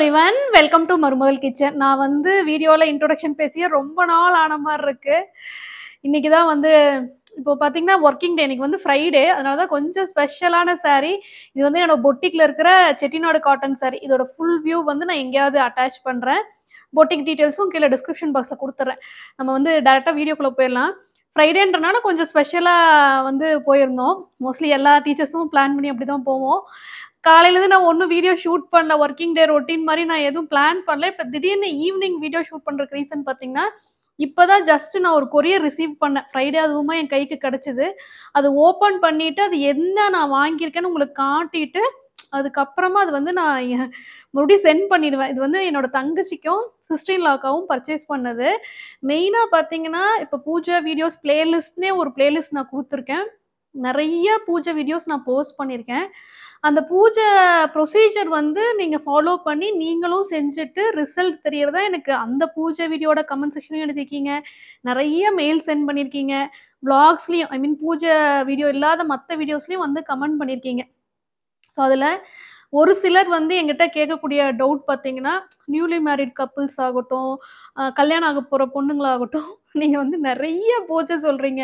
everyone, welcome to Marumagal Kitchen. நான் வந்து வீடியோல இன்ட்ரோடக்ஷன் பேசிய ரொம்ப நாள் ஆன மாதிரி இருக்கு. இன்னைக்கு தான் வந்து இப்போ பாத்தீங்கன்னா ஒர்க்கிங் டே, இன்னைக்கு வந்து ஃப்ரைடே, அதனால தான் கொஞ்சம் ஸ்பெஷலான saree. இது வந்து என்னோட பொட்டிக்ல இருக்கிற செட்டிநாடு காட்டன் saree. இதோட ஃபுல் வியூ வந்து நான் எங்கேயாவது அட்டாச் பண்றேன். பொட்டிக் டீடைல்ஸும் கீழே டிஸ்கிரிப்ஷன் பாக்ஸ்ல கொடுத்துறேன். நம்ம வந்து டைரக்டா வீடியோக்குள்ள போயிடலாம். ஃப்ரைடேன்றனால கொஞ்சம் ஸ்பெஷலா வந்து போயிருந்தோம். மோஸ்ட்லி எல்லா டீச்சர்ஸும் பிளான் பண்ணி அப்படிதான் போவோம். காலையிலேருந்து நான் ஒன்றும் வீடியோ ஷூட் பண்ணல, ஒர்க்கிங் டே ரொட்டீன் மாதிரி நான் எதுவும் பிளான் பண்ணல. இப்போ திடீர்னு ஈவினிங் வீடியோ ஷூட் பண்ணுறதுக்கு ரீசன் பார்த்தீங்கன்னா, இப்போதான் ஜஸ்ட் நான் ஒரு கொரியர் ரிசீவ் பண்ணேன். ஃப்ரைடே அதுவுமா என் கைக்கு கிடச்சிது. அது ஓப்பன் பண்ணிட்டு அது என்ன நான் வாங்கியிருக்கேன்னு உங்களுக்கு காட்டிட்டு அதுக்கப்புறமா அது வந்து நான் மறுபடியும் சென்ட் பண்ணிடுவேன். இது வந்து என்னோட தங்கச்சிக்கும் சிஸ்டர்-இன்-லாக்காவும் பர்ச்சேஸ் பண்ணது. மெயினாக பார்த்தீங்கன்னா, இப்போ பூஜா வீடியோஸ் பிளேலிஸ்ட்னே ஒரு பிளேலிஸ்ட் நான் கொடுத்துருக்கேன். நிறைய பூஜை வீடியோஸ் நான் போஸ்ட் பண்ணியிருக்கேன். அந்த பூஜை ப்ரொசீஜர் வந்து நீங்கள் ஃபாலோ பண்ணி நீங்களும் செஞ்சுட்டு ரிசல்ட் தெரியறதா எனக்கு அந்த பூஜை வீடியோட கமெண்ட் செக்ஷனையும் எழுதிருக்கீங்க, நிறைய மெயில் சென்ட் பண்ணியிருக்கீங்க, வ்ளாக்ஸ்லையும் ஐ மீன் பூஜை வீடியோ இல்லாத மற்ற வீடியோஸ்லையும் வந்து கமெண்ட் பண்ணியிருக்கீங்க. ஸோ அதில் ஒரு சிலர் வந்து எங்கிட்ட கேட்கக்கூடிய டவுட் பார்த்தீங்கன்னா, நியூலி மேரிட் கப்புள்ஸ் ஆகட்டும், கல்யாணம் ஆக போகிற பொண்ணுங்களாகட்டும், நீங்கள் வந்து நிறைய பூஜை சொல்கிறீங்க.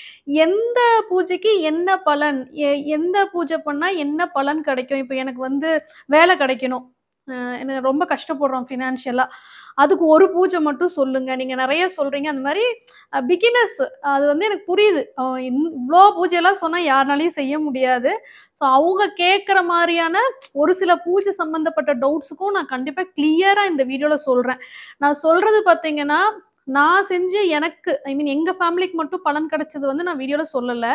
எந்த பூஜைக்கு என்ன பலன், எந்த பூஜை பண்ணால் என்ன பலன் கிடைக்கும்? இப்போ எனக்கு வந்து வேலை கிடைக்கணும், எனக்கு ரொம்ப கஷ்டப்படுறோம் ஃபினான்ஷியலாக, அதுக்கு ஒரு பூஜை மட்டும் சொல்லுங்கள். நீங்கள் நிறைய சொல்கிறீங்க. அந்த மாதிரி பிகினர்ஸ் அது வந்து எனக்கு புரியுது. இவ்வளோ பூஜையெல்லாம் சொன்னால் யாருனாலையும் செய்ய முடியாது. ஸோ அவங்க கேட்குற மாதிரியான ஒரு சில பூஜை சம்மந்தப்பட்ட டவுட்ஸுக்கும் நான் கண்டிப்பாக கிளியராக இந்த வீடியோவில் சொல்கிறேன். நான் சொல்கிறது பார்த்தீங்கன்னா, நான் செஞ்சு எனக்கு ஐ மீன் எங்கள் ஃபேமிலிக்கு மட்டும் பலன் கிடைச்சது வந்து நான் வீடியோவில் சொல்லலை.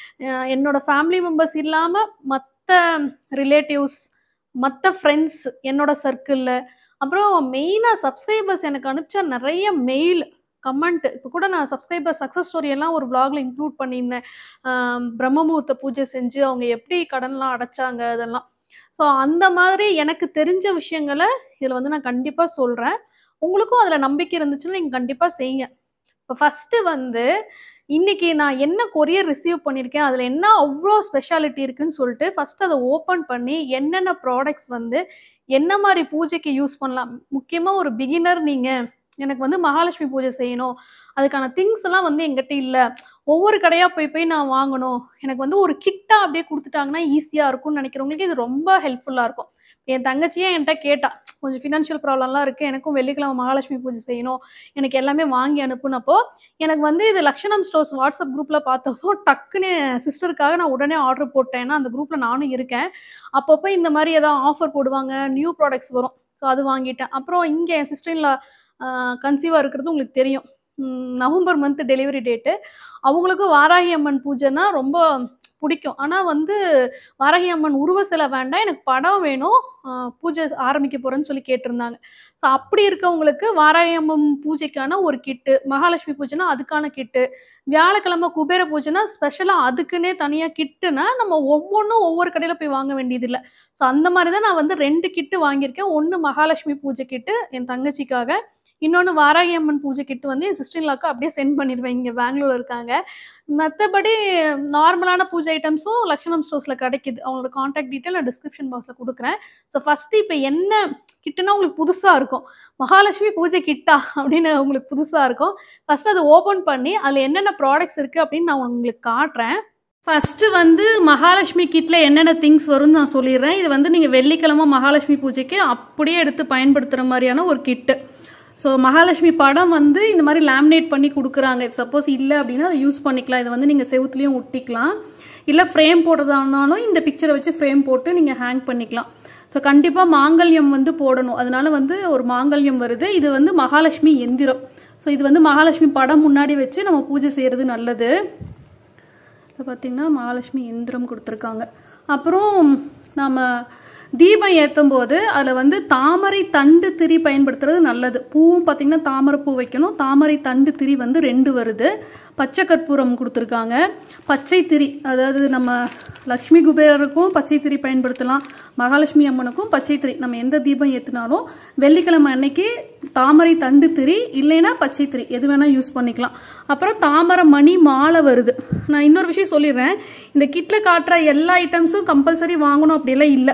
என்னோட ஃபேமிலி மெம்பர்ஸ் இல்லாமல் மற்ற ரிலேட்டிவ்ஸ், மற்ற ஃப்ரெண்ட்ஸ், என்னோட சர்க்கிளில், அப்புறம் மெயினாக சப்ஸ்கிரைபர்ஸ் எனக்கு அனுப்பிச்சா நிறைய மெயில் கமெண்ட். இப்போ கூட நான் சப்ஸ்கிரைபர் சக்ஸஸ் ஸ்டோரி எல்லாம் ஒரு vlogல இன்க்ளூட் பண்ணியிருந்தேன். பிரம்ம முகூர்த்த பூஜை செஞ்சு அவங்க எப்படி கடன்லாம் அடைச்சாங்க அதெல்லாம். ஸோ அந்த மாதிரி எனக்கு தெரிஞ்ச விஷயங்களை இதில் வந்து நான் கண்டிப்பாக சொல்கிறேன். உங்களுக்கும் அதில் நம்பிக்கை இருந்துச்சுன்னா நீங்கள் கண்டிப்பாக செய்யுங்க. இப்போ ஃபஸ்ட்டு வந்து இன்னைக்கு நான் என்ன கொரியர் ரிசீவ் பண்ணியிருக்கேன், அதில் என்ன அவ்வளோ ஸ்பெஷாலிட்டி இருக்குன்னு சொல்லிட்டு ஃபஸ்ட்டு அதை ஓப்பன் பண்ணி என்னென்ன ப்ராடக்ட்ஸ் வந்து என்ன மாதிரி பூஜைக்கு யூஸ் பண்ணலாம். முக்கியமாக ஒரு பிகினர் நீங்கள், எனக்கு வந்து மகாலட்சுமி பூஜை செய்யணும், அதுக்கான திங்ஸ் எல்லாம் வந்து எங்கிட்ட இல்லை, ஒவ்வொரு கடையாக போய் நான் வாங்கணும், எனக்கு வந்து ஒரு கிட்டாக அப்படியே கொடுத்துட்டாங்கன்னா ஈஸியாக இருக்கும்னு நினைக்கிறவங்களுக்கு இது ரொம்ப ஹெல்ப்ஃபுல்லாக இருக்கும். என் தங்கச்சியே என்கிட்ட கேட்டா, கொஞ்சம் ஃபினான்ஷியல் ப்ராப்ளம்லாம் இருக்குது, எனக்கும் வெள்ளிக்கிழமை மகாலட்சுமி பூஜை செய்யணும், எனக்கு எல்லாமே வாங்கி அனுப்புனப்போ எனக்கு வந்து இது லக்ஷணம் ஸ்டோர்ஸ் வாட்ஸ்அப் குரூப்பில் பார்த்தப்போ டக்குன்னு சிஸ்டருக்காக நான் உடனே ஆர்டர் போட்டேன். ஏன்னா அந்த குரூப்பில் நானும் இருக்கேன். அப்பப்போ இந்த மாதிரி ஏதாவது ஆஃபர் போடுவாங்க, நியூ ப்ராடக்ட்ஸ் வரும். ஸோ அது வாங்கிட்டேன். அப்புறம் இங்கே என் சிஸ்டர்-இன்-லா கன்சீவாக இருக்கிறது உங்களுக்கு தெரியும். November month delivery date. அவங்களுக்கு வாராகி அம்மன் பூஜைனா ரொம்ப பிடிக்கும். ஆனால் வந்து வாராகி அம்மன் உருவ சிலை வேண்டாம், எனக்கு படம் வேணும், பூஜை ஆரம்பிக்க போகிறேன்னு சொல்லி கேட்டிருந்தாங்க. ஸோ அப்படி இருக்கவங்களுக்கு வாராகி அம்மன் பூஜைக்கான ஒரு கிட்டு, மகாலட்சுமி பூஜைனா அதுக்கான கிட்டு, வியாழக்கிழமை குபேர பூஜைனா ஸ்பெஷலாக அதுக்குன்னே தனியாக கிட்டுனா நம்ம ஒவ்வொன்றும் ஒவ்வொரு கடையில் போய் வாங்க வேண்டியதில்லை. ஸோ அந்த மாதிரி தான் நான் வந்து 2 கிட்டு வாங்கியிருக்கேன். ஒன்று மகாலட்சுமி பூஜை கிட்டு என் தங்கச்சிக்காக, இன்னொன்று வாராகி அம்மன் பூஜை கிட்டு வந்து என் சிஸ்டர்-இன்-லாக்கு அப்படியே சென்ட் பண்ணிடுவேன். இங்கே பெங்களூர் இருக்காங்க. மற்றபடி நார்மலான பூஜை ஐட்டம்ஸும் லக்ஷணம் ஸ்டோர்ஸில் கிடைக்குது. அவங்களோட காண்டாக்ட் டீட்டெயில் நான் டிஸ்கிரிப்ஷன் பாக்ஸில் கொடுக்குறேன். ஸோ ஃபஸ்ட்டு இப்போ என்ன கிட்டுனா உங்களுக்கு புதுசாக இருக்கும், மகாலட்சுமி பூஜை கிட்டா அப்படின்னு உங்களுக்கு புதுசாக இருக்கும். ஃபஸ்ட்டு அதை ஓப்பன் பண்ணி அதில் என்னென்ன ப்ராடக்ட்ஸ் இருக்குது அப்படின்னு நான் உங்களுக்கு காட்டுறேன். ஃபஸ்ட்டு வந்து மகாலட்சுமி கிட்டில் என்னென்ன திங்ஸ் வரும்னு நான் சொல்லிடுறேன். இது வந்து நீங்கள் வெள்ளிக்கிழமை மகாலட்சுமி பூஜைக்கு அப்படியே எடுத்து பயன்படுத்துகிற மாதிரியான ஒரு கிட்டு. ஸோ மகாலட்சுமி படம் வந்து இந்த மாதிரி லேமினேட் பண்ணி கொடுக்குறாங்க. சப்போஸ் இல்லை அப்படின்னா அதை யூஸ் பண்ணிக்கலாம். இதை வந்து நீங்கள் செவுத்துலேயும் ஒட்டிக்கலாம், இல்லை ஃப்ரேம் போடுறதானாலும் இந்த பிக்சரை வச்சு ஃப்ரேம் போட்டு நீங்கள் ஹேங் பண்ணிக்கலாம். ஸோ கண்டிப்பாக மாங்கல்யம் வந்து போடணும், அதனால வந்து ஒரு மாங்கல்யம் வருது. இது வந்து மகாலட்சுமி எந்திரம். ஸோ இது வந்து மகாலட்சுமி படம் முன்னாடி வச்சு நம்ம பூஜை செய்கிறது நல்லது. இப்போ பார்த்தீங்கன்னா மகாலட்சுமி எந்திரம் கொடுத்துருக்காங்க. அப்புறம் நம்ம தீபம் ஏற்றும் போது அதில் வந்து தாமரை தண்டு திரி பயன்படுத்துறது நல்லது. பூவும் பார்த்தீங்கன்னா தாமரை பூ வைக்கணும், தாமரை தண்டு திரி வந்து 2 வருது. பச்சை கற்பூரம் கொடுத்துருக்காங்க, பச்சை திரி, அதாவது நம்ம லக்ஷ்மி குபேரருக்கும் பச்சை திரி பயன்படுத்தலாம், மகாலட்சுமி அம்மனுக்கும் பச்சை திரி. நம்ம எந்த தீபம் ஏற்றினாலும் வெள்ளிக்கிழமை அன்னைக்கு தாமரை தண்டு திரி இல்லைன்னா பச்சை திரி எது வேணால் யூஸ் பண்ணிக்கலாம். அப்புறம் தாமரை மணி மாலை வருது. நான் இன்னொரு விஷயம் சொல்லிடுறேன், இந்த கிட்டில் காட்டுற எல்லா ஐட்டம்ஸும் கம்பல்சரி வாங்கணும் அப்படியெல்லாம் இல்லை.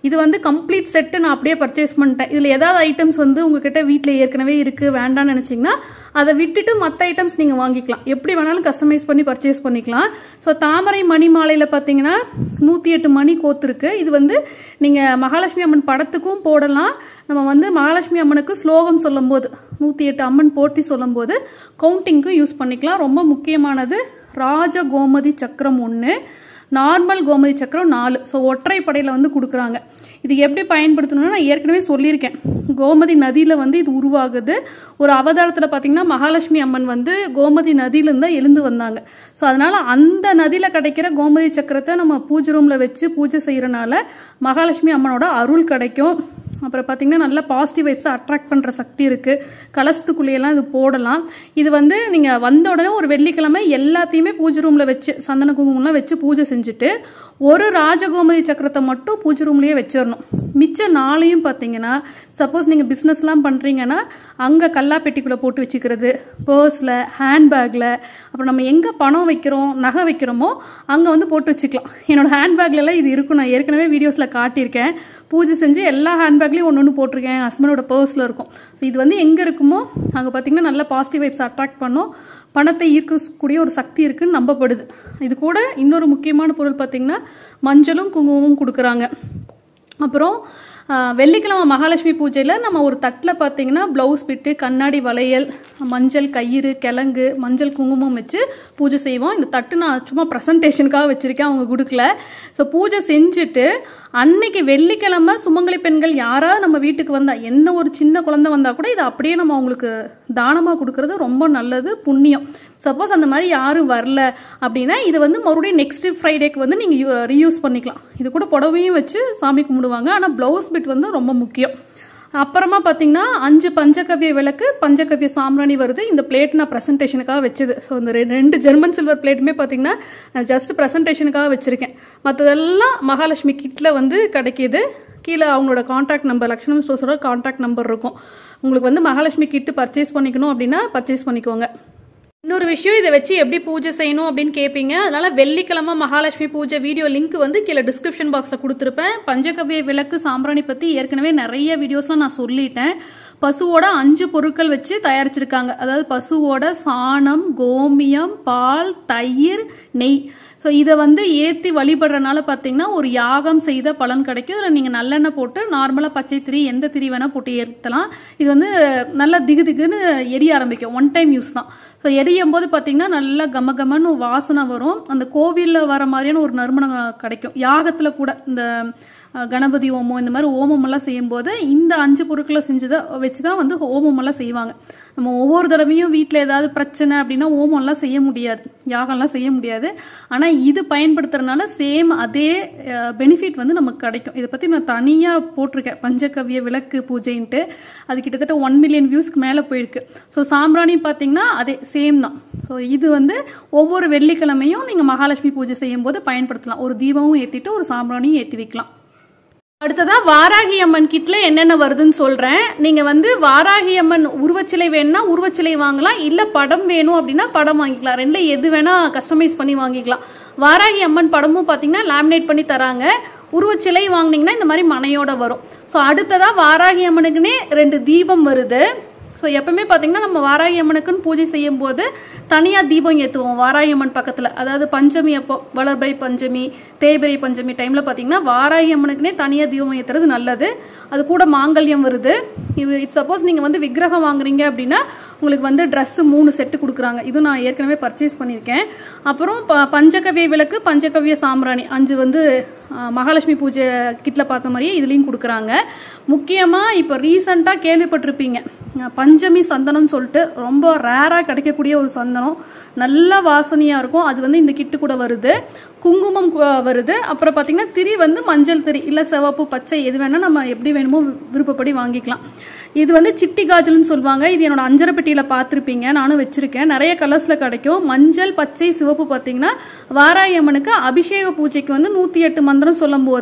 இது வந்து கம்ப்ளீட் செட்டு நான் அப்படியே பர்ச்சேஸ் பண்ணிட்டேன். இதில் ஏதாவது ஐட்டம்ஸ் வந்து உங்ககிட்ட வீட்டில் ஏற்கனவே இருக்குது வேண்டாம்னு நினச்சிங்கன்னா அதை விட்டுட்டு மற்ற ஐட்டம்ஸ் நீங்கள் வாங்கிக்கலாம். எப்படி வேணாலும் கஸ்டமைஸ் பண்ணி பர்ச்சேஸ் பண்ணிக்கலாம். ஸோ தாமரை மணி மாலையில் பார்த்தீங்கன்னா 108 மணி கோத்துருக்கு. இது வந்து நீங்கள் மகாலட்சுமி அம்மன் படத்துக்கும் போடலாம். நம்ம வந்து மகாலட்சுமி அம்மனுக்கு ஸ்லோகம் சொல்லும் போது 108 அம்மன் போட்டி சொல்லும் போது கவுண்டிங்க்கும் யூஸ் பண்ணிக்கலாம். ரொம்ப முக்கியமானது ராஜ கோமதி சக்கரம் 1, நார்மல் கோமதி சக்கரம் 4. ஸோ ஒற்றை படையில் வந்து கொடுக்குறாங்க. இது எப்படி பயன்படுத்தணும்னா நான் ஏற்கனவே சொல்லியிருக்கேன். கோமதி நதியில் வந்து இது உருவாகுது. ஒரு அவதாரத்தில் பார்த்தீங்கன்னா மகாலட்சுமி அம்மன் வந்து கோமதி நதியிலிருந்து தான் எழுந்து வந்தாங்க. ஸோ அதனால அந்த நதியில் கிடைக்கிற கோமதி சக்கரத்தை நம்ம பூஜை ரூமில் வச்சு பூஜை செய்யறதுனால மகாலட்சுமி அம்மனோட அருள் கிடைக்கும். அப்புறம் பார்த்தீங்கன்னா நல்ல பாசிட்டிவ் வைப்ஸை அட்ராக்ட் பண்ணுற சக்தி இருக்குது. கலசத்துக்குள்ளேயெல்லாம் இது போடலாம். இது வந்து நீங்கள் வந்த உடனே ஒரு வெள்ளிக்கிழமை எல்லாத்தையுமே பூஜை ரூமில் வச்சு சந்தன குங்குமம்லாம் வச்சு பூஜை செஞ்சுட்டு ஒரு ராஜகோமதி சக்கரத்தை மட்டும் பூஜை ரூம்லேயே வச்சிடணும். மிச்ச நாளையும் பார்த்தீங்கன்னா சப்போஸ் நீங்கள் பிஸ்னஸ்லாம் பண்ணுறீங்கன்னா அங்கே கல்லாப்பெட்டிக்குள்ளே போட்டு வச்சுக்கிறது, பர்ஸில், ஹேண்ட்பேக்கில், அப்புறம் நம்ம எங்கே பணம் வைக்கிறோம் நகை வைக்கிறோமோ அங்கே வந்து போட்டு வச்சுக்கலாம். என்னோட ஹேண்ட்பேக்லலாம் இது இருக்கும். நான் ஏற்கனவே வீடியோஸில் காட்டியிருக்கேன். பூஜை செஞ்சு எல்லா ஹேண்ட்பேக்லேயும் ஒன்று போட்டிருக்கேன். ஹஸ்பண்டோட பர்ஸில் இருக்கும். ஸோ இது வந்து எங்கே இருக்குமோ அங்கே பார்த்தீங்கன்னா நல்ல பாசிட்டிவ் வைப்ஸ் அட்ராக்ட் பண்ணும். பணத்தை ஈர்க்கக்கூடிய ஒரு சக்தி இருக்குன்னு நம்பப்படுது. இது கூட இன்னொரு முக்கியமான பொருள் பார்த்தீங்கன்னா மஞ்சளும் குங்குமமும் கொடுக்குறாங்க. அப்புறம் வெள்ளிக்கிழமை மகாலட்சுமி பூஜையில் நம்ம ஒரு தட்டில் பார்த்தீங்கன்னா ப்ளவுஸ் பிட்டு, கண்ணாடி வளையல், மஞ்சள் கயிறு, கிழங்கு, மஞ்சள் குங்குமம் வச்சு பூஜை செய்வோம். இந்த தட்டு நான் சும்மா ப்ரெசன்டேஷனுக்காக வச்சுருக்கேன், அவங்க கொடுக்கல. ஸோ பூஜை செஞ்சுட்டு அன்னைக்கு வெள்ளிக்கிழமை சுமங்கலி பெண்கள் யாராவது நம்ம வீட்டுக்கு வந்தா, எந்த ஒரு சின்ன குழந்தை வந்தா கூட இதை அப்படியே நம்ம அவங்களுக்கு தானமாக கொடுக்கறது ரொம்ப நல்லது, புண்ணியம். சப்போஸ் அந்த மாதிரி யாரும் வரல அப்படின்னா இது வந்து மறுபடியும் நெக்ஸ்ட் ஃப்ரைடேக்கு வந்து நீங்கள் ரீயூஸ் பண்ணிக்கலாம். இது கூட புடவையும் வச்சு சாமி கும்பிடுவாங்க. ஆனால் ப்ளவுஸ் பிட் வந்து ரொம்ப முக்கியம். அப்புறமா பார்த்தீங்கன்னா 5 பஞ்சகவ்ய விளக்கு, பஞ்சகவ்ய சாம்பிராணி வருது. இந்த பிளேட் நான் ப்ரெசன்டேஷனுக்காக வச்சது. ஸோ இந்த 2 ஜெர்மன் சில்வர் பிளேட்டுமே பார்த்தீங்கன்னா நான் ஜஸ்ட் ப்ரெசன்டேஷனுக்காக வச்சிருக்கேன். மற்றதெல்லாம் மகாலட்சுமி கிட்டில் வந்து கிடைக்கிது. கீழே அவங்களோட கான்டாக்ட் நம்பர், லக்ஷணம் ஸ்டோர்ஸோட கான்டாக்ட் நம்பர் இருக்கும். உங்களுக்கு வந்து மகாலட்சுமி கிட்டு பர்ச்சேஸ் பண்ணிக்கணும் அப்படின்னா பர்ச்சேஸ் பண்ணிக்கோங்க. இன்னொரு விஷயம், இதை வச்சு எப்படி பூஜை செய்யணும் அப்படின்னு கேட்பீங்க. அதனால வெள்ளிக்கிழமை மகாலட்சுமி பூஜை வீடியோ லிங்க் வந்து கீழே டிஸ்கிரிப்ஷன் பாக்ஸில் கொடுத்துருப்பேன். பஞ்சகவ்ய விளக்கு சாம்பிராணி பற்றி ஏற்கனவே நிறைய வீடியோஸ்லாம் நான் சொல்லிட்டேன். பசுவோட 5 பொருட்கள் வச்சு தயாரிச்சிருக்காங்க. அதாவது பசுவோட சாணம், கோமியம், பால், தயிர், நெய். ஸோ இதை வந்து ஏற்றி வழிபடுறதுனால பார்த்தீங்கன்னா ஒரு யாகம் செய்த பலன் கிடைக்கும். இதில் நீங்கள் நல்லெண்ணெய் போட்டு நார்மலாக பச்சை திரி எந்த திரி வேணால் போட்டு ஏற்றலாம். இது வந்து நல்லா திகு திகுன்னு எரிய ஆரம்பிக்கும். 1 டைம் யூஸ் தான். ஸோ எரியும் போது பார்த்தீங்கன்னா நல்லா கமகமன்னு வாசனை வரும். அந்த கோவிலில் வர மாதிரியான ஒரு நறுமணம் கிடைக்கும். யாகத்தில் கூட இந்த கணபதி ஓமம் இந்த மாதிரி ஓமமெல்லாம் செய்யும்போது இந்த 5 பொருட்களை வச்சு தான் வந்து ஓமமெல்லாம் செய்வாங்க. நம்ம ஒவ்வொரு தடவையும் வீட்டில் ஏதாவது பிரச்சனை அப்படின்னா ஓமம்லாம் செய்ய முடியாது, யாகம்லாம் செய்ய முடியாது. ஆனால் இது பயன்படுத்துறதுனால சேம் அதே பெனிஃபிட் வந்து நமக்கு கிடைக்கும். இதை பற்றி நான் தனியாக போட்டிருக்கேன், பஞ்சகவ்ய விளக்கு பூஜைன்ட்டு. அது கிட்டத்தட்ட 1 மில்லியன் வியூஸ்க்கு மேலே போயிருக்கு. ஸோ சாம்பிராணி பார்த்தீங்கன்னா அதே சேம் தான். ஸோ இது வந்து ஒவ்வொரு வெள்ளிக்கிழமையும் நீங்கள் மகாலட்சுமி பூஜை செய்யும் போது பயன்படுத்தலாம். ஒரு தீபமும் ஏற்றிட்டு ஒரு சாம்பிராணியும் ஏற்றி வைக்கலாம். அடுத்ததா வாராகி அம்மன் கிட்ல என்னென்ன வருதுன்னு சொல்றேன். நீங்க வந்து வாராகி அம்மன் உருவச்சிலை வேணும்னா உருவச்சிலை வாங்கலாம், இல்ல படம் வேணும் அப்படின்னா படம் வாங்கிக்கலாம். ரெண்டுல எது வேணா கஸ்டமைஸ் பண்ணி வாங்கிக்கலாம். வாராகி அம்மன் படமும் பாத்தீங்கன்னா லேமினேட் பண்ணி தராங்க. உருவச்சிலை வாங்கினீங்கன்னா இந்த மாதிரி மனையோட வரும். ஸோ அடுத்ததா வாராகி அம்மனுக்குன்னே 2 தீபம் வருது. ஸோ எப்பவுமே பார்த்தீங்கன்னா நம்ம வாராகி அம்மனுக்குன்னு பூஜை செய்யும் போது தனியாக தீபம் ஏற்றுவோம் வாராகி அம்மன் பக்கத்தில். அதாவது பஞ்சமி அப்போ, வளர்பிறை பஞ்சமி, தேய்பிறை பஞ்சமி டைமில் பார்த்தீங்கன்னா வாராகி அம்மனுக்குனே தனியாக தீபம் ஏற்றுறது நல்லது. அது கூட மாங்கல்யம் வருது. இஃப் சப்போஸ் நீங்கள் வந்து விக்கிரகம் வாங்குறீங்க அப்படின்னா உங்களுக்கு வந்து ட்ரெஸ்ஸு 3 செட்டு கொடுக்குறாங்க. இதுவும் நான் ஏற்கனவே பர்ச்சேஸ் பண்ணியிருக்கேன். அப்புறம் பஞ்சகவ்ய விளக்கு, பஞ்சகவ்ய சாம்பிராணி 5 வந்து மகாலட்சுமி பூஜை கிட்டில் பார்த்த மாதிரியே இதுலேயும் கொடுக்குறாங்க. முக்கியமாக இப்போ ரீசண்டாக கேள்விப்பட்டிருப்பீங்க பஞ்சமி சந்தனம் சொல்லிட்டு, ரொம்ப ரேராக கிடைக்கக்கூடிய ஒரு சந்தனம், நல்ல வாசனையாக இருக்கும். அது வந்து இந்த கிட்டு கூட வருது. குங்குமம் வருது. அப்புறம் பார்த்தீங்கன்னா திரி வந்து மஞ்சள் திரி, இல்லை சிவப்பு, பச்சை எது வேணால் நம்ம எப்படி வேணுமோ விருப்பப்படி வாங்கிக்கலாம். இது வந்து சிட்டி காஜல்னு சொல்லுவாங்க. இது என்னோட அஞ்சரை பெட்டியில் பார்த்துருப்பீங்க, நானும் வச்சிருக்கேன். நிறைய கலர்ஸில் கிடைக்கும். மஞ்சள், பச்சை, சிவப்பு பார்த்தீங்கன்னா வாராகி அம்மனுக்கு அபிஷேக பூஜைக்கு வந்து 108 மந்திரம் சொல்லும் போது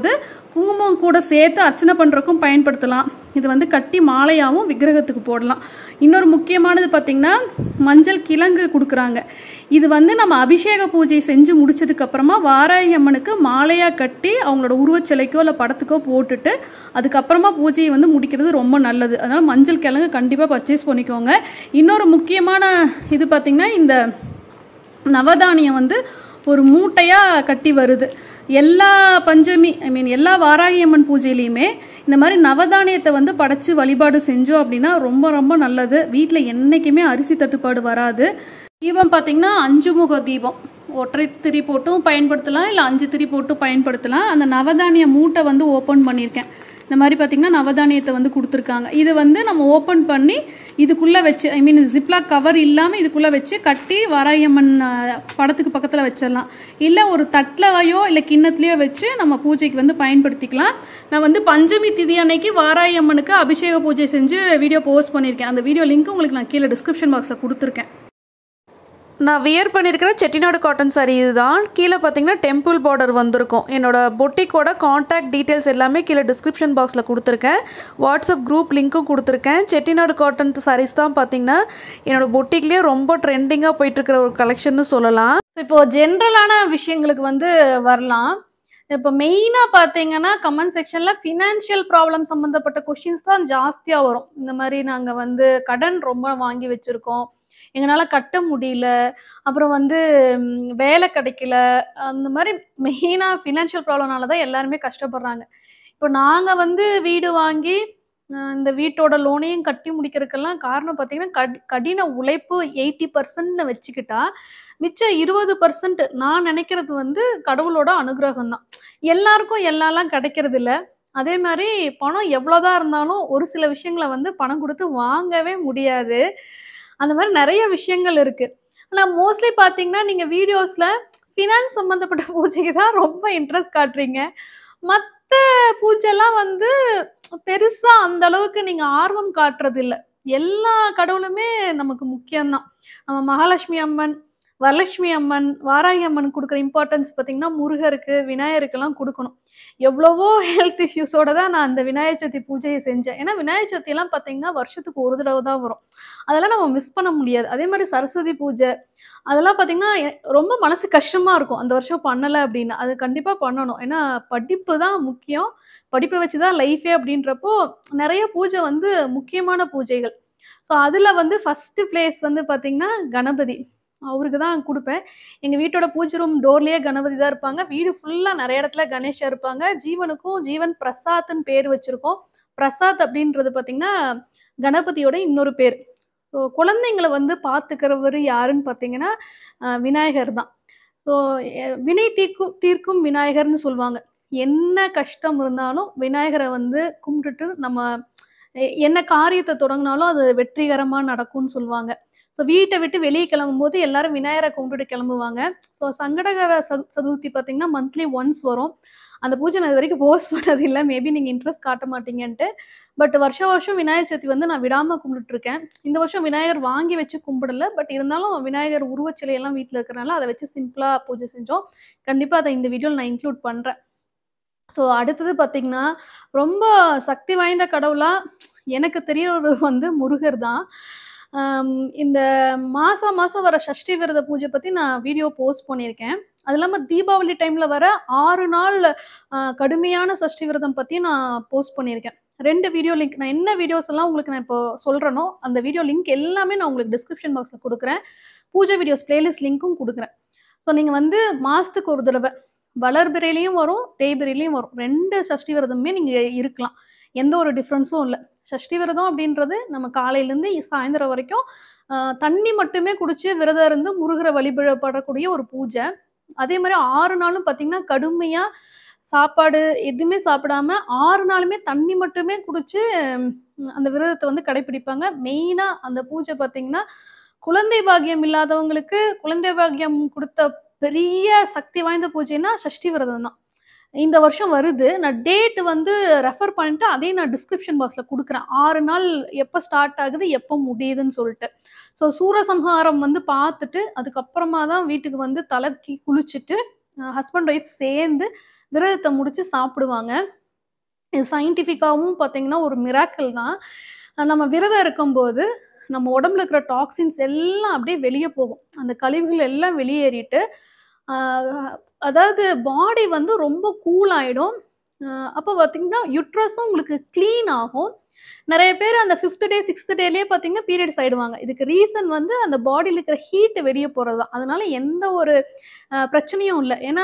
குங்குமம் கூட சேர்த்து அர்ச்சனை பண்ணுறக்கும் பயன்படுத்தலாம். இது வந்து கட்டி மாலையாகவும் விக்கிரகத்துக்கு போடலாம். இன்னொரு முக்கியமானது பார்த்திங்கன்னா மஞ்சள் கிழங்கு கொடுக்குறாங்க. இது வந்து நம்ம அபிஷேக பூஜை செஞ்சு முடிச்சதுக்கப்புறமா வாராகி அம்மனுக்கு மாலையாக கட்டி அவங்களோட உருவச்சிலைக்கோ இல்லை படத்துக்கோ போட்டுட்டு அதுக்கப்புறமா பூஜையை வந்து முடிக்கிறது ரொம்ப நல்லது. அதனால் மஞ்சள் கிழங்கு கண்டிப்பாக பர்ச்சேஸ் பண்ணிக்கோங்க. இன்னொரு முக்கியமான இது பார்த்திங்கன்னா இந்த நவதானியம் வந்து ஒரு மூட்டையாக கட்டி வருது. எல்லா பஞ்சமி எல்லா வாராகி அம்மன் பூஜையிலையுமே இந்த மாதிரி நவதானியத்தை வந்து படைச்சு வழிபாடு செஞ்சோம் அப்படின்னா ரொம்ப ரொம்ப நல்லது. வீட்டில் என்றைக்குமே அரிசி தட்டுப்பாடு வராது. தீபம் பார்த்தீங்கன்னா 5 முக தீபம், ஒற்றை திரி போட்டும் பயன்படுத்தலாம், இல்லை 5 திரி போட்டும் பயன்படுத்தலாம். அந்த நவதானிய மூட்டை வந்து ஓப்பன் பண்ணியிருக்கேன். இந்த மாதிரி பார்த்திங்கன்னா நவதானியத்தை வந்து கொடுத்துருக்காங்க. இது வந்து நம்ம ஓப்பன் பண்ணி இதுக்குள்ளே வச்சு ஜிப்லாக் கவர் இல்லாமல் இதுக்குள்ளே வச்சு கட்டி வாராகி அம்மன் படத்துக்கு பக்கத்தில் வச்சிடலாம். இல்லை ஒரு தட்டிலையோ இல்லை கிண்ணத்துலையோ வச்சு நம்ம பூஜைக்கு வந்து பயன்படுத்திக்கலாம். நான் வந்து பஞ்சமி திதி அன்னைக்கு வாராகி அம்மனுக்கு அபிஷேக பூஜை செஞ்சு வீடியோ போஸ்ட் பண்ணியிருக்கேன். அந்த வீடியோ லிங்க் உங்களுக்கு நான் கீழே டிஸ்கிரிப்ஷன் பாக்ஸில் கொடுத்துருக்கேன். நான் வியர் பண்ணியிருக்கிற செட்டிநாடு காட்டன் சாரீ இதுதான். கீழே பார்த்தீங்கன்னா டெம்பிள் பார்டர் வந்திருக்கும். என்னோடய பொட்டிக்கோட காண்டாக்ட் டீட்டெயில்ஸ் எல்லாமே கீழே டிஸ்கிரிப்ஷன் பாக்ஸில் கொடுத்துருக்கேன். வாட்ஸ்அப் குரூப் லிங்க்கும் கொடுத்துருக்கேன். செட்டிநாடு காட்டன் சாரீஸ் தான் பார்த்தீங்கன்னா என்னோடய பொட்டிக்லேயே ரொம்ப ட்ரெண்டிங்காக போயிட்டுருக்கிற ஒரு கலெக்ஷன்னு சொல்லலாம். இப்போது ஜென்ரலான விஷயங்களுக்கு வந்து வரலாம். இப்போ மெயினாக பார்த்தீங்கன்னா கமெண்ட் செக்ஷனில் ஃபினான்ஷியல் ப்ராப்ளம் சம்மந்தப்பட்ட கொஷின்ஸ் தான் ஜாஸ்தியாக வரும். இந்த மாதிரி நாங்கள் வந்து கடன் ரொம்ப வாங்கி வச்சுருக்கோம், எங்களால் கட்ட முடியல, அப்புறம் வந்து வேலை கிடைக்கல, அந்த மாதிரி மெயினாக ஃபினான்ஷியல் ப்ராப்ளம்னால தான் எல்லாருமே கஷ்டப்படுறாங்க. இப்போ நாங்கள் வந்து வீடு வாங்கி இந்த வீட்டோட லோனையும் கட்டி முடிக்கிறதுக்கெல்லாம் காரணம் பார்த்தீங்கன்னா கடின உழைப்பு 80% வச்சுக்கிட்டா மிச்சம் 20% நான் நினைக்கிறது வந்து கடவுளோட அனுகிரகம் தான். எல்லாருக்கும் எல்லாம் கிடைக்கிறது இல்லை. அதே மாதிரி பணம் எவ்வளோதான் இருந்தாலும் ஒரு சில விஷயங்களை வந்து பணம் கொடுத்து வாங்கவே முடியாது. அந்த மாதிரி நிறைய விஷயங்கள் இருக்கு. ஆனால் மோஸ்ட்லி பார்த்தீங்கன்னா நீங்கள் வீடியோஸில் ஃபினான்ஸ் சம்மந்தப்பட்ட பூஜைக்கு தான் ரொம்ப இன்ட்ரெஸ்ட் காட்டுறீங்க. மற்ற பூஜைலாம் வந்து பெருசாக அந்த அளவுக்கு நீங்கள் ஆர்வம் காட்டுறது இல்லை. எல்லா கடவுளுமே நமக்கு முக்கியம்தான். நம்ம மகாலட்சுமி அம்மன், வரலட்சுமி அம்மன், வாராகி அம்மன் கொடுக்குற இம்பார்ட்டன்ஸ் பார்த்தீங்கன்னா முருகருக்கு, விநாயகருக்கெல்லாம் கொடுக்கணும். எவ்வளவோ ஹெல்த் இஷ்யூஸோட தான் நான் அந்த விநாயகர் சதுர்த்தி பூஜையை செஞ்சேன். ஏன்னா விநாயகர் சதுர்த்தியெல்லாம் பார்த்தீங்கன்னா வருஷத்துக்கு ஒரு தடவை தான் வரும். அதெல்லாம் நம்ம மிஸ் பண்ண முடியாது. அதே மாதிரி சரஸ்வதி பூஜை அதெல்லாம் பார்த்தீங்கன்னா ரொம்ப மனசு கஷ்டமாக இருக்கும் அந்த வருஷம் பண்ணலை அப்படின்னு. அது கண்டிப்பாக பண்ணணும். ஏன்னா படிப்பு தான் முக்கியம், படிப்பை வச்சு தான் லைஃபே அப்படின்றப்போ நிறைய பூஜை வந்து முக்கியமான பூஜைகள். ஸோ அதில் வந்து ஃபஸ்ட்டு பிளேஸ் வந்து பார்த்தீங்கன்னா கணபதி, அவருக்கு தான் கொடுப்பேன். எங்கள் வீட்டோட பூஜை ரூம் டோர்லேயே கணபதி தான் இருப்பாங்க. வீடு ஃபுல்லாக நிறைய இடத்துல கணேஷா இருப்பாங்க. ஜீவனுக்கும் ஜீவன் பிரசாத்னு பேர் வச்சுருக்கோம். பிரசாத் அப்படின்றது பார்த்திங்கன்னா கணபதியோட இன்னொரு பேர். ஸோ குழந்தைங்களை வந்து பார்த்துக்கிறவர் யாருன்னு பார்த்தீங்கன்னா விநாயகர் தான். ஸோ வினை தீர்க்கும் விநாயகர்னு சொல்லுவாங்க. என்ன கஷ்டம் இருந்தாலும் விநாயகரை வந்து கும்பிட்டுட்டு நம்ம என்ன காரியத்தை தொடங்கினாலும் அது வெற்றிகரமாக நடக்கும்னு சொல்லுவாங்க. ஸோ வீட்டை விட்டு வெளியே கிளம்பும்போது எல்லாரும் விநாயகரை கும்பிட்டுட்டு கிளம்புவாங்க. ஸோ சங்கடகர சதுர்த்தி பார்த்தீங்கன்னா மந்த்லி ஒன்ஸ் வரும். அந்த பூஜை நான் இது வரைக்கும் போஸ்ட் பண்ணது இல்லை. மேபி நீங்கள் இன்ட்ரெஸ்ட் காட்ட மாட்டீங்கன்ட்டு. பட் வருஷம் விநாயகர் சதுர்த்தி வந்து நான் விடாமல் கும்பிட்டுருக்கேன். இந்த வருஷம் விநாயகர் வாங்கி வச்சு கும்பிடல. பட் இருந்தாலும் விநாயகர் உருவச்சிலையெல்லாம் வீட்டில் இருக்கிறனால அதை வச்சு சிம்பிளாக பூஜை செஞ்சோம். கண்டிப்பாக அதை இந்த வீடியோவில் நான் இன்க்ளூட் பண்ணுறேன். ஸோ அடுத்தது பார்த்தீங்கன்னா ரொம்ப சக்தி வாய்ந்த கடவுளாக எனக்கு தெரியறது வந்து முருகர் தான். இந்த மாதம் வர சஷ்டி விரத பூஜை பற்றி நான் வீடியோ போஸ்ட் பண்ணியிருக்கேன். அது இல்லாமல் தீபாவளி டைமில் வர 6 நாள் கடுமையான சஷ்டி விரதம் பற்றி நான் போஸ்ட் பண்ணியிருக்கேன். 2 வீடியோ லிங்க், நான் என்ன வீடியோஸ் எல்லாம் உங்களுக்கு நான் இப்போ சொல்கிறேனோ அந்த வீடியோ லிங்க் எல்லாமே நான் உங்களுக்கு டிஸ்கிரிப்ஷன் பாக்ஸில் கொடுக்குறேன். பூஜை வீடியோஸ் பிளேலிஸ்ட் லிங்க்கும் கொடுக்குறேன். ஸோ நீங்கள் வந்து மாதத்துக்கு ஒரு தடவை வளர்பிறையிலையும் வரும், தேய்பிறையிலையும் வரும். 2 சஷ்டி விரதமே நீங்கள் இருக்கலாம். எந்த ஒரு டிஃப்ரென்ஸும் இல்லை. சஷ்டி விரதம் அப்படின்றது நம்ம காலையிலேருந்து சாயந்தரம் வரைக்கும் தண்ணி மட்டுமே குடிச்சு விரதம் இருந்து முருகரை வழிபடக்கூடிய ஒரு பூஜை. அதே மாதிரி 6 நாளும் பார்த்தீங்கன்னா கடுமையாக சாப்பாடு எதுவுமே சாப்பிடாம 6 நாளுமே தண்ணி மட்டுமே குடிச்சு அந்த விரதத்தை வந்து கடைப்பிடிப்பாங்க. மெயினாக அந்த பூஜை பார்த்தீங்கன்னா குழந்தை பாக்கியம் இல்லாதவங்களுக்கு குழந்தை பாக்கியம் கொடுத்த பெரிய சக்தி வாய்ந்த பூஜைன்னா சஷ்டி விரதம் தான். இந்த வருஷம் வருது. நான் டேட் வந்து ரெஃபர் பண்ணிட்டு அதையும் நான் டிஸ்கிரிப்ஷன் பாக்ஸில் கொடுக்குறேன். 6 நாள் எப்போ ஸ்டார்ட் ஆகுது எப்போ முடியுதுன்னு சொல்லிட்டு. ஸோ சூரசம்ஹாரம் வந்து பார்த்துட்டு அதுக்கப்புறமா தான் வீட்டுக்கு வந்து தலைக்கு குளிச்சுட்டு ஹஸ்பண்ட் ஒய்ஃப் சேர்ந்து விரதத்தை முடிச்சு சாப்பிடுவாங்க. இது சயின்டிஃபிக்காவும் பார்த்தீங்கன்னா ஒரு மிராக்கிள் தான். நம்ம விரதம் இருக்கும்போது, நம்ம உடம்புல இருக்கிற டாக்ஸின்ஸ் எல்லாம் அப்படியே வெளிய போகும். அந்த கழிவுகள் எல்லாம் வெளியேறிட்டு, அ அதாவது பாடி வந்து ரொம்ப கூல் ஆயிடும். அ அப்ப பார்த்தீங்கன்னா, யுட்ரஸும் உங்களுக்கு கிளீன் ஆகும். நெறைய பேர் அந்த 5த் டே, 6த் டேலயே பார்த்தீங்கன்னா பீரியட்ஸ் ஆயிடுவாங்க. இதுக்கு ரீசன் வந்து அந்த பாடில இருக்கிற ஹீட் வெளிய போறது தான். அதனால எந்த ஒரு பிரச்சனையும் இல்ல. ஏன்னா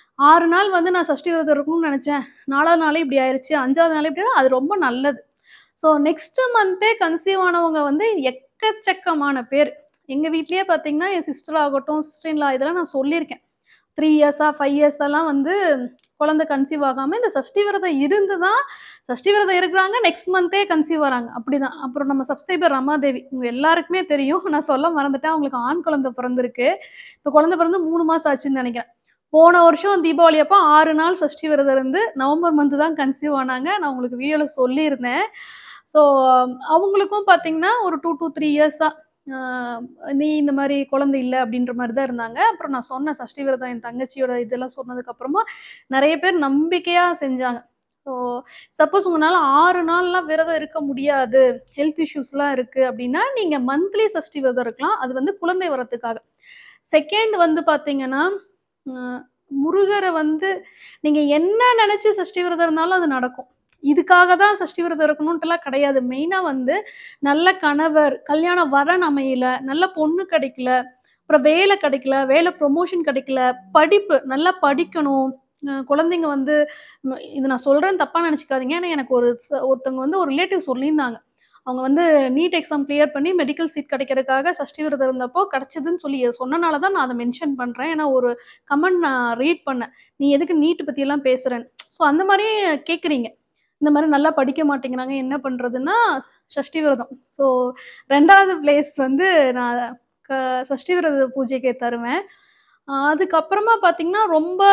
6 நாள் வந்து நான் சஷ்டி விரதம் இருக்கணும்னு நெனச்சேன். 4வது நாளே இப்படி ஆயிருச்சு. 5வது நாளே இப்படி அது ரொம்ப நல்லது. ஸோ நெக்ஸ்ட் மந்த்தே கன்சீவ் ஆனவங்க வந்து எக்கச்சக்கமான பேர். எங்க வீட்லயே பார்த்தீங்கன்னா, என் சிஸ்டர் ஆகட்டும், சிஸ்டர் இன் லா இதெல்லாம் நான் சொல்லியிருக்கேன். 3 இயர்ஸா, 5 இயர்ஸாலாம் வந்து குழந்தை கன்சீவ் ஆகாம இந்த சஷ்டி விரதம் இருந்து தான் சஷ்டி விரதம் இருக்கிறாங்க. நெக்ஸ்ட் மந்த்தே கன்சீவ் ஆறாங்க. அப்படிதான். அப்புறம் நம்ம சப்ஸ்கிரைபர் ரமாதேவி. உங்க எல்லாருக்குமே தெரியும். நான் சொல்ல மறந்துட்டேன். அவங்களுக்கு ஆண் குழந்தை பிறந்திருக்கு. இப்ப குழந்தை பிறந்து 3 மாசம் ஆச்சுன்னு நெனைக்கிறேன். போன வருஷம் தீபாவளி அப்ப 6 நாள் சஷ்டி விரதம் இருந்து நவம்பர் மந்த் தான் கன்சீவ் ஆனாங்க. நான் உங்களுக்கு வீடியோல சொல்லியிருந்தேன். ஸோ அவங்களுக்கும் பார்த்தீங்கன்னா, ஒரு 2 to 3 இயர்ஸா அ நீ இந்த மாரி குழந்தை இல்ல அப்படின்ற மாரி தான் இருந்தாங்க. அப்புறம் நான் சொன்னேன் சஷ்டி விரதம் என் தங்கச்சியோட இதெல்லாம் சொன்னதுக்கு அப்புறமா நெறைய பேர் நம்பிக்கையா செஞ்சாங்க. ஸோ சப்போஸ் உங்கனால 6 நாள்லாம் விரதம் இருக்க முடியாது, ஹெல்த் இஷ்யூஸ்லாம் இருக்கு அப்படின்னா, நீங்க மந்த்லி சஷ்டி விரதம் இருக்கலாம். அது வந்து குழந்தை வரத்துக்காக. செகண்ட் வந்து பார்த்தீங்கன்னா, அ முருகர வந்து நீங்க என்ன நெனச்சு சஷ்டி விரதம் இருந்தாலும் அது நடக்கும். இதுக்காக தான் சஷ்டி விரதம் இருக்கணுன்ட்டுலாம் கிடையாது. மெயினா வந்து நல்ல கணவர், கல்யாண வரன் அமையல, நல்ல பொண்ணு கிடைக்கல, அப்புறம் வேலை கிடைக்கல, வேலை ப்ரமோஷன் கிடைக்கல, படிப்பு நல்லா படிக்கணும். குழந்தைங்க வந்து இது நான் சொல்றேன்னு தப்பா நெனச்சுக்காதீங்க. ஏன்னா எனக்கு ஒருத்தவங்க வந்து ஒரு ரிலேட்டிவ் சொல்லியிருந்தாங்க. அவங்க வந்து நீட் எக்ஸாம் கிளியர் பண்ணி மெடிக்கல் சீட் கிடைக்கிறதுக்காக சஷ்டி விரதம் இருந்தப்போ கிடைச்சதுன்னு சொல்லி சொன்னனால தான் நான் அத மென்ஷன் பண்றேன். ஏன்னா ஒரு கமெண்ட் நான் ரீட் பண்ணேன். "நீ எதுக்கு நீட் பத்தியெல்லாம் பேசுறன்னு?" ஸோ அந்த மாரி கேட்குறீங்க. இந்த மாரி நல்லா படிக்க மாட்டேங்கிறாங்க. என்ன பண்றதுன்னா, சஷ்டி விரதம். ஸோ 2வது பிளேஸ் வந்து நான் க சஷ்டி விரத பூஜைக்கு தருவேன். அதுக்கப்புறமா பார்த்தீங்கன்னா, ரொம்ப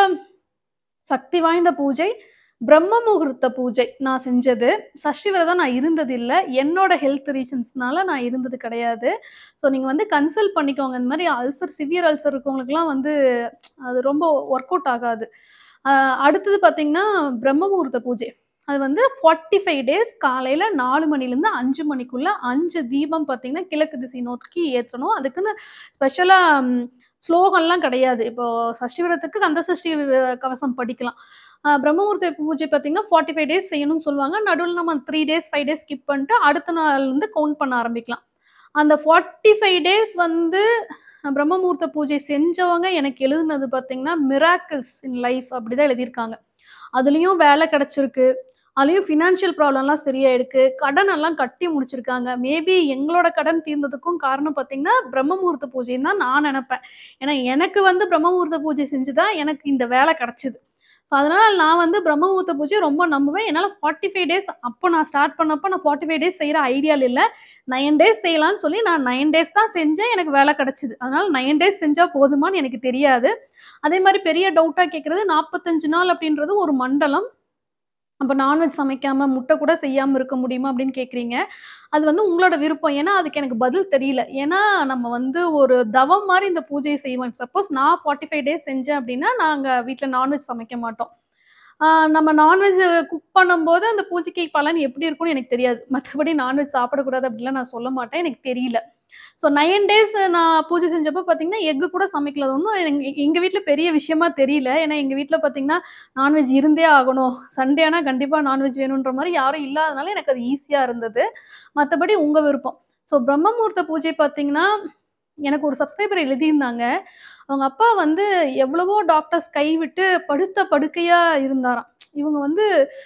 சக்தி வாய்ந்த பூஜை, பிரம்ம முகூர்த்த பூஜை நான் செஞ்சது. சஷ்டி விரதம் நான் இருந்தது இல்ல. என்னோட ஹெல்த் ரீசன்ஸ்னால நான் இருந்தது கிடையாது. ஸோ நீங்க வந்து கன்சல்ட் பண்ணிக்கோங்க. இந்த மாரி அல்சர் சிவியர் அல்சர் இருக்கவங்களுக்குலாம் வந்து அது ரொம்ப ஒர்க் அவுட் ஆகாது. அ அடுத்தது பார்த்தீங்கன்னா, பிரம்ம முகூர்த்த பூஜை. அது வந்து 45 டேஸ் காலையில 4 மணிலேருந்து 5 மணிக்குள்ள 5 தீபம் பார்த்தீங்கன்னா, கிழக்கு திசை நோக்கி ஏத்தணும். அதுக்குன்னு ஸ்பெஷலா ஸ்லோகம்லாம் கிடையாது. இப்போ சஷ்டி விரதத்துக்கு கந்த சஷ்டி கவசம் படிக்கலாம். பிரம்ம முகூர்த்த பூஜை பார்த்தீங்கன்னா, 45 டேஸ் செய்யணும்னு சொல்லுவாங்க. நடுவுல நம்ம 3 டேஸ், 5 டேஸ் ஸ்கிப் பண்ணிட்டு அடுத்த நாள்லருந்து கவுண்ட் பண்ண ஆரம்பிக்கலாம். அந்த 45 டேஸ் வந்து பிரம்ம முகூர்த்த பூஜை செஞ்சவங்க எனக்கு எழுதுனது பார்த்தீங்கன்னா, மிராக்கிள்ஸ் இன் லைஃப் அப்படிதான் எழுதியிருக்காங்க. அதுலயும் வேலை கிடைச்சிருக்கு. அதுலயும் ஃபினான்ஷியல் ப்ராப்ளம்லாம் சரியாயிருக்கு. கடன் எல்லாம் கட்டி முடிச்சிருக்காங்க. மேபி எங்களோட கடன் தீர்ந்ததுக்கும் காரணம் பார்த்தீங்கன்னா, பிரம்ம முகூர்த்த பூஜைன்னு தான் நான் நெனப்பேன். ஏன்னா, எனக்கு வந்து பிரம்ம முகூர்த்த பூஜை செஞ்சு தான் எனக்கு இந்த வேலை கிடைச்சது. ஸோ, அதனால நான் வந்து பிரம்ம முகூர்த்த பூஜைய ரொம்ப நம்புவேன். என்னால 45 டேஸ் அப்போ நான் ஸ்டார்ட் பண்ணப்ப நான் 45 டேஸ் செய்ற ஐடியால இல்ல. 9 டேஸ் செய்யலான்னு சொல்லி நான் 9 டேஸ் தான் செஞ்சேன். எனக்கு வேலை கிடைச்சது. அதனால 9 டேஸ் செஞ்சா போதுமான்னு எனக்கு தெரியாது. அதே மாரி பெரிய டவுட்டா கேட்கறது 45 நாள் அப்படின்றது ஒரு மண்டலம். அப்ப நான்வெஜ் சமைக்காம, முட்டை கூட செய்யாம இருக்க முடியுமா? அப்படின்னு கேட்கிறீங்க. அது வந்து உங்களோட விருப்பம். ஏன்னா, அதுக்கு எனக்கு பதில் தெரியல. ஏன்னா, நம்ம வந்து ஒரு தவம் மாரி இந்த பூஜைய செய்வோம். சப்போஸ் நான் 45 டேஸ் செஞ்சேன் அப்படின்னா, நாங்க வீட்ல நான்வெஜ் சமைக்க மாட்டோம். ஆ நம்ம நான்வெஜ் குக் பண்ணும்போது, அந்த பூஜைக்கு பலன் எப்படி இருக்கும்னு எனக்கு தெரியாது. மத்தபடி நான்வெஜ் சாப்பிடக்கூடாது அப்படிலாம் நான் சொல்ல மாட்டேன். எனக்கு தெரியல. ஸோ 9 டேஸ் நான் பூஜை செஞ்சப்போ பார்த்தீங்கன்னா, எக் கூட சமைக்கல. அது ஒண்ணும் எங்க வீட்ல பெரிய விஷயமா தெரியல. ஏன்னா, எங்க வீட்ல பார்த்தீங்கன்னா, நான்வெஜ் இருந்தே ஆகணும். சண்டே ஆனா கண்டிப்பா நான்வெஜ் வேணுன்ற மாரி யாரும் இல்லாதனால எனக்கு அது ஈஸியா இருந்தது. மத்தபடி உங்க விருப்பம். ஸோ பிரம்ம முகூர்த்த பூஜை பார்த்தீங்கன்னா, எனக்கு ஒரு சப்ஸ்கிரைபர் எழுதியிருந்தாங்க. அவங்க அப்பா வந்து எவ்வளவோ டாக்டர்ஸ் கைவிட்டு படுத்த படுக்கையா இருந்தாராம். இவங்க வந்து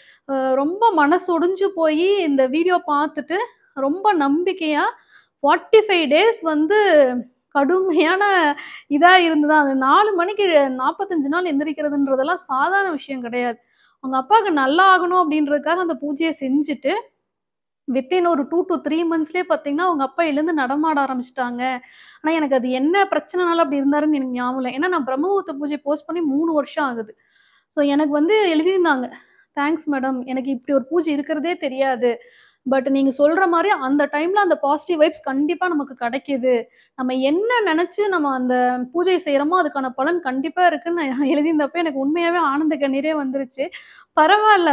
ரொம்ப மனசு ஒடிஞ்சு போயி இந்த வீடியோ பார்த்துட்டு, ரொம்ப நம்பிக்கையா 45 டேஸ் வந்து கடுமையான இதா இருந்ததாம். அது 4 மணிக்கு 45 நாள் எந்திரிக்கிறதுன்றதெல்லாம் சாதாரண விஷயம் கிடையாது. அவங்க அப்பாவுக்கு நல்லா ஆகணும் அப்படின்றதுக்காக அந்த பூஜைய செஞ்சுட்டு, வித்தின் ஒரு 2 to 3 மந்த்ஸ்லயே பார்த்தீங்கன்னா, அவங்க அப்பா எழுந்து நடமாட ஆரம்பிச்சுட்டாங்க. ஆனா, எனக்கு அது என்ன பிரச்சனைனால அப்படி இருந்தாருன்னு எனக்கு ஞாபகம் இல்ல. ஏன்னா, நான் பிரம்ம முகூர்த்த பூஜை போஸ்ட் பண்ணி 3 வருஷம் ஆகுது. ஸோ, எனக்கு வந்து எழுதியிருந்தாங்க. "Thanks madam. எனக்கு இப்படி ஒரு பூஜை இருக்கிறதே தெரியாது. பட் நீங்க சொல்ற மாரி அந்த டைம்ல அந்த பாசிட்டிவ் வைப்ஸ் கண்டிப்பா நமக்கு கிடைக்குது. நம்ம என்ன நெனச்சு நம்ம அந்த பூஜை செய்றோமோ, அதுக்கான பலன் கண்டிப்பா இருக்குன்னு" நான் எழுதியிருந்தப்ப எனக்கு உண்மையாவே ஆனந்த கண்ணீரே வந்துருச்சு. பரவால்ல.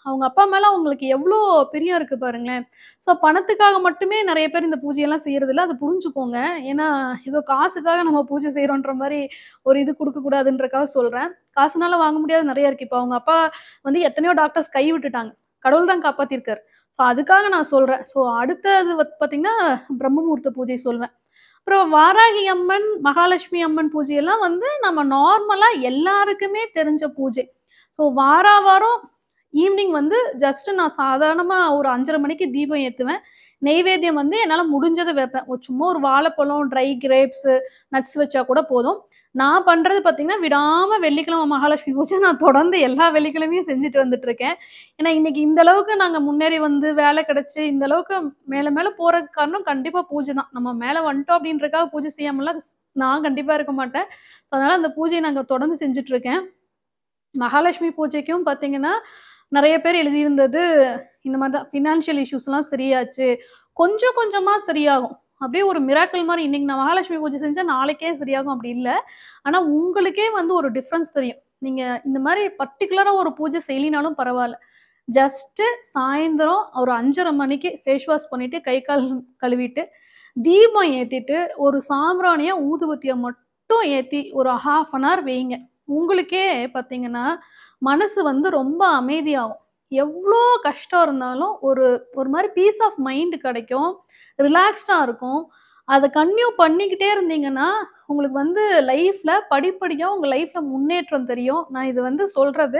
அவங்க அப்பா மேல அவங்களுக்கு எவ்வளோ பிரியம் இருக்கு பாருங்களேன். ஸோ பணத்துக்காக மட்டுமே நெறைய பேர் இந்த பூஜையெல்லாம் செய்றதில்ல. அத புரிஞ்சுக்கோங்க. ஏன்னா, ஏதோ காசுக்காக நம்ம பூஜை செய்றோன்ற மாரி ஒரு இது குடுக்கக்கூடாதுன்றக்காக சொல்றேன். காசுனால வாங்க முடியாதது நெறைய இருக்கு. இப்ப அவங்க அப்பா வந்து எத்தனையோ டாக்டர்ஸ் கை விட்டுட்டாங்க. கடவுள் தான் காப்பாத்தியிருக்காரு. ஸோ அதுக்காக நான் சொல்றேன். ஸோ அடுத்தது பார்த்தீங்கன்னா, பிரம்ம முகூர்த்த பூஜை சொல்வேன். அப்புறம் வாராகி அம்மன், மகாலட்சுமி அம்மன் பூஜையெல்லாம் வந்து நம்ம நார்மலா எல்லாருக்குமே தெரிஞ்ச பூஜை. ஸோ வாரம் ஈவ்னிங் வந்து ஜஸ்ட் நான் சாதாரணமா ஒரு 5:30 மணிக்கு தீபம் ஏத்துவேன். நெய்வேத்தியம் வந்து என்னால முடிஞ்சத வைப்பேன். சும்மா ஒரு வாழைப்பழம், ட்ரை கிரேப்ஸ், நட்ஸ் வச்சா கூட போதும். நான் பண்றது பார்த்தீங்கன்னா, விடாம வெள்ளிக்கிழமை மகாலட்சுமி பூஜை நான் தொடர்ந்து எல்லா வெள்ளிக்கிழமையும் செஞ்சுட்டு வந்துட்டுருக்கேன். ஏன்னா, இன்னைக்கு இந்த அளவுக்கு நாங்க முன்னேறி வந்து வேலை கிடைச்சு, இந்த அளவுக்கு மேல மேல போறதுக்கு காரணம் கண்டிப்பா பூஜை தான். நம்ம மேல வந்துட்டோம் அப்படின்றதுக்காக பூஜை செய்யாமலாம் நான் கண்டிப்பா இருக்க மாட்டேன். ஸோ அதனால அந்த பூஜைய நாங்க தொடர்ந்து செஞ்சுட்டுருக்கேன். மகாலட்சுமி பூஜைக்கும் பார்த்தீங்கன்னா, நெறைய பேர் எழுதியிருந்தது இந்த மாரி தான். ஃபினான்ஷியல் இஷ்யூஸ்லாம் சரியாச்சு. கொஞ்சம் கொஞ்சமா சரியாகும். அப்படியே ஒரு மிராக்கிள் மாரி இன்னைக்கு நான் மகாலட்சுமி பூஜை செஞ்சா நாளைக்கே சரியாகும் அப்படி இல்ல. ஆனா உங்களுக்கே வந்து ஒரு டிஃபரன்ஸ் தெரியும். நீங்க இந்த மாரி பர்ட்டிகுலரா ஒரு பூஜை செய்யலினாலும் பரவால்ல. ஜஸ்ட்டு சாயந்தரம் ஒரு 5:30 மணிக்கு ஃபேஸ் வாஷ் பண்ணிட்டு, கை, கால் கழுவிட்டு, தீபம் ஏத்திட்டு, ஒரு சாம்பிராணிய, ஊதுபத்திய மட்டும் ஏத்தி ஒரு 1/2 அன் ஹவர் வைங்க. உங்களுக்கே பார்த்தீங்கன்னா, மனசு வந்து ரொம்ப அமைதியாகும். எவ்ளோ கஷ்டம் இருந்தாலும் ஒரு மாரி பீஸ் ஆஃப் மைண்ட் கிடைக்கும். ரிலாக்ஸ்டா இருக்கும். அத கன்டின்யூ பண்ணிக்கிட்டே இருந்தீங்கன்னா, உங்களுக்கு வந்து லைஃப்ல படிப்படியா உங்க லைஃப்ல முன்னேற்றம் தெரியும். நான் இது வந்து சொல்றது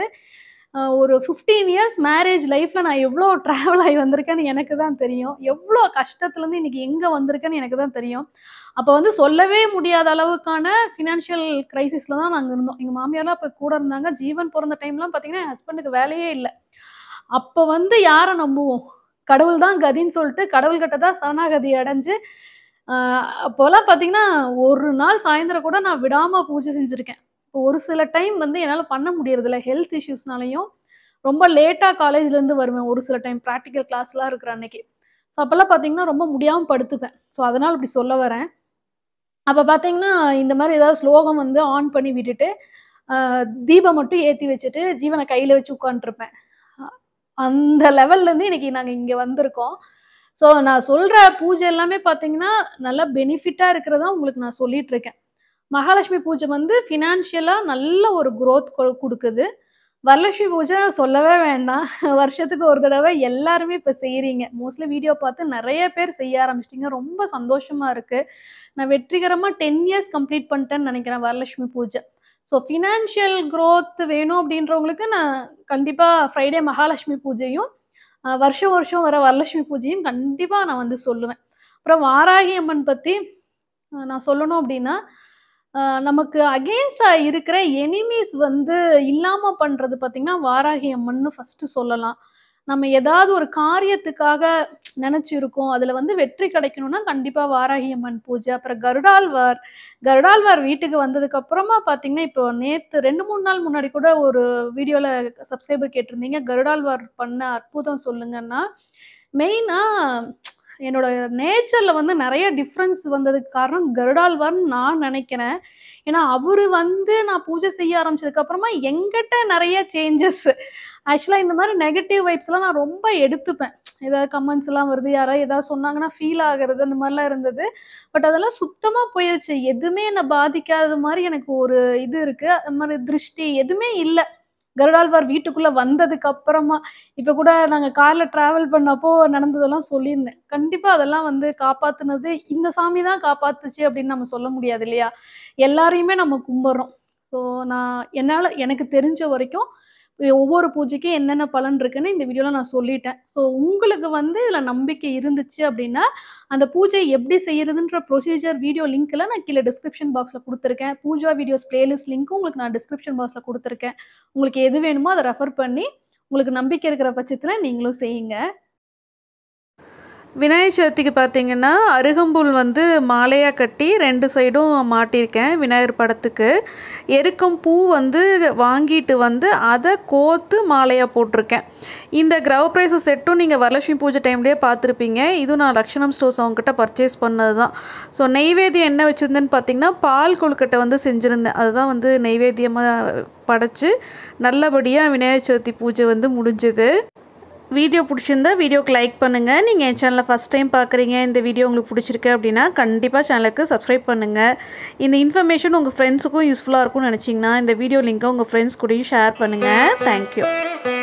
ஒரு 15 இயர்ஸ் மேரேஜ் லைஃப்ல நான் எவ்ளோ டிராவல் ஆகி வந்திருக்கேன்னு எனக்கு தான் தெரியும். எவ்ளோ கஷ்டத்துலருந்து இன்னைக்கு எங்க வந்திருக்கேன்னு எனக்கு தான் தெரியும். அப்ப வந்து சொல்லவே முடியாத அளவுக்கான ஃபினான்ஷியல் கிரைசிஸ்ல தான் நாங்க இருந்தோம். எங்க மாமியார்லாம் அப்ப கூட இருந்தாங்க. ஜீவன் பொறந்த டைம்லாம் பார்த்தீங்கன்னா, என் ஹஸ்பண்டுக்கு வேலையே இல்ல. அப்ப வந்து யார நம்புவோம்? கடவுள் தான் கதின்னு சொல்லிட்டு, கடவுள்கிட்ட தான் சரணாகதி அடைஞ்சு, அ அப்போலாம் பார்த்தீங்கன்னா, ஒரு நாள் சாயந்தரம் கூட நான் விடாம பூஜை செஞ்சிருக்கேன். இப்போ ஒரு சில டைம் வந்து என்னால பண்ண முடியறதில்ல. ஹெல்த் இஷ்யூஸ்னாலயும் ரொம்ப லேட்டா காலேஜ்லேருந்து வருவேன். ஒரு சில டைம் பிராக்டிகல் கிளாஸ்லாம் இருக்கிற அன்னைக்கு. ஸோ அப்பலாம் பார்த்தீங்கன்னா, ரொம்ப முடியாம படுத்துப்பேன். ஸோ அதனால இப்படி சொல்ல வரேன். அப்ப பார்த்தீங்கன்னா, இந்த மாரி ஏதாவது ஸ்லோகம் வந்து ஆன் பண்ணி விட்டுட்டு, அ தீபம் மட்டும் ஏத்தி வச்சுட்டு, ஜீவன கையில வச்சு உட்காந்துருப்பேன். அ அந்த லெவல்லேருந்து இன்னைக்கு நாங்க இங்க வந்திருக்கோம். ஸோ நான் சொல்ற பூஜை எல்லாமே பார்த்தீங்கன்னா, நல்லா பெனிஃபிட்டா இருக்கிறதா உங்களுக்கு நான் சொல்லிட்டு இருக்கேன். மகாலட்சுமி பூஜை வந்து ஃபினான்ஷியலா நல்ல ஒரு குரோத் குடுக்குது. வரலட்சுமி பூஜை சொல்லவே வேண்டாம். வருஷத்துக்கு ஒரு தடவ எல்லாருமே இப்ப செய்றீங்க. மோஸ்ட்லி வீடியோ பார்த்து நெறைய பேர் செய்ய ஆரம்பிச்சிட்டீங்க. ரொம்ப சந்தோஷமா இருக்கு. நான் வெற்றிகரமா 10 இயர்ஸ் கம்ப்ளீட் பண்ணிட்டேன்னு நெனைக்கிறேன் வரலட்சுமி பூஜை. ஸோ ஃபினான்ஷியல் குரோத் வேணும் அப்படின்றவங்களுக்கு நான் கண்டிப்பா ஃப்ரைடே மகாலட்சுமி பூஜையும், வருஷம் வருஷம் வர வரலட்சுமி பூஜையும் கண்டிப்பா நான் வந்து சொல்லுவேன். அப்புறம் வாராகி அம்மன் பத்தி நான் சொல்லணும் அப்படின்னா, நமக்கு அகெயின்ஸ்டா இருக்கிற எனிமீஸ் வந்து இல்லாம பண்றது பார்த்தீங்கன்னா, வாராகி அம்மன்னு ஃபர்ஸ்ட்டு சொல்லலாம். நம்ம ஏதாவது ஒரு காரியத்துக்காக நெனச்சிருக்கோம். அதுல வந்து வெற்றி கிடைக்கணும்னா, கண்டிப்பா வாராகி அம்மன் பூஜை. அப்புறம் கருடாழ்வார். கருடாழ்வார் வீட்டுக்கு வந்ததுக்கு அப்புறமா பார்த்தீங்கன்னா, இப்போ நேத்து 2, 3 நாள் முன்னாடி கூட ஒரு வீடியோல சப்ஸ்கிரைபர் கேட்டிருந்தீங்க. கருடாழ்வார் பண்ண அற்புதம் சொல்லுங்கன்னா, மெயினா என்னோட நேச்சர்ல வந்து நெறைய டிஃபரன்ஸ் வந்ததுக்கு காரணம் கருடாழ்வார்ன்னு நான் நெனைக்கிறேன். ஏன்னா, அவரு வந்து நான் பூஜை செய்ய ஆரம்பிச்சதுக்கு அப்புறமா என்கிட்ட நெறைய சேஞ்சஸ். ஆக்சுவலா இந்த மாரி நெகட்டிவ் வைப்ஸ்லாம் நான் ரொம்ப எடுத்துப்பேன். ஏதாவது கமெண்ட்ஸ்லாம் வருது, யாராவது ஏதாவது சொன்னாங்கன்னா ஃபீல் ஆகுறது அந்த மாரிலாம் இருந்தது. பட் அதெல்லாம் சுத்தமா போயிருச்சு. எதுவுமே என்ன பாதிக்காத மாரி எனக்கு ஒரு இது இருக்கு. அது மாரி திருஷ்டி எதுவுமே இல்ல. கருடாழ்வார் வீட்டுக்குள்ள வந்ததுக்கு அப்புறமா. இப்ப கூட நாங்க கார்ல டிராவல் பண்ணப்போ நடந்ததெல்லாம் சொல்லியிருந்தேன். கண்டிப்பா அதெல்லாம் வந்து காப்பாத்துனது இந்த சாமி தான் காப்பாத்துச்சு அப்படின்னு நம்ம சொல்ல முடியாது இல்லையா? எல்லாரையுமே நம்ம கும்பிடுறோம். ஸோ எனக்கு தெரிஞ்ச வரைக்கும் ஒவ்வொரு பூஜைக்கும் என்னென்ன பலன் இருக்குன்னு இந்த வீடியோல நான் சொல்லிட்டேன். ஸோ உங்களுக்கு வந்து இதுல நம்பிக்கை இருந்துச்சு அப்படின்னா, அந்த பூஜை எப்படி செய்யறதுன்ற ப்ரொசீஜர் வீடியோ லிங்க்ல நான் கீழ டிஸ்கிரிப்ஷன் பாக்ஸ்ல குடுத்துருக்கேன். பூஜா வீடியோஸ் பிளேலிஸ்ட் லிங்க்கும் உங்களுக்கு நான் டிஸ்கிரிப்ஷன் பாக்ஸ்ல குடுத்துருக்கேன். உங்களுக்கு எது வேணுமோ அத ரெஃபர் பண்ணி, உங்களுக்கு நம்பிக்கை இருக்கிற பட்சத்துல நீங்களும் செய்யுங்க. விநாயகர் சதுர்த்திக்கு பார்த்தீங்கன்னா, அருகம்புல் வந்து மாலையாக கட்டி 2 சைடும் மாட்டியிருக்கேன் விநாயகர் படத்துக்கு. எருக்கம் பூ வந்து வாங்கிட்டு வந்து அதை கோத்து மாலையாக போட்டிருக்கேன். இந்த கிரவ ப்ரைஸ் செட்டும் நீங்கள் வரலட்சுமி பூஜை டைம்லேயே பார்த்துருப்பீங்க. இதுவும் நான் லக்ஷணம் ஸ்டோர்ஸ் அவங்ககிட்ட பர்ச்சேஸ் பண்ணது தான். ஸோ நெய்வேத்தியம் என்ன வச்சுருந்தேன்னு பார்த்தீங்கன்னா, பால் கொழுக்கட்டை வந்து செஞ்சுருந்தேன். அதுதான் வந்து நெய்வேத்தியமாக படைச்சு நல்லபடியாக விநாயகர் சதுர்த்தி பூஜை வந்து முடிஞ்சுது. வீடியோ பிடிச்சிருந்தா வீடியோக்கு லைக் பண்ணுங்கள். நீங்கள் என் சேனலை ஃபஸ்ட் டைம் பார்க்குறீங்க, இந்த வீடியோ உங்களுக்கு பிடிச்சிருக்கு அப்படின்னா கண்டிப்பாக சேனலுக்கு சப்ஸ்கிரைப் பண்ணுங்கள். இந்த இன்ஃபர்மேஷன் உங்கள் ஃப்ரெண்ட்ஸுக்கும் யூஸ்ஃபுல்லாக இருக்கும்னு நினச்சிங்கன்னா இந்த வீடியோ லிங்க்கை உங்கள் ஃப்ரெண்ட்ஸ் கூடயும் ஷேர் பண்ணுங்கள். தேங்க்யூ.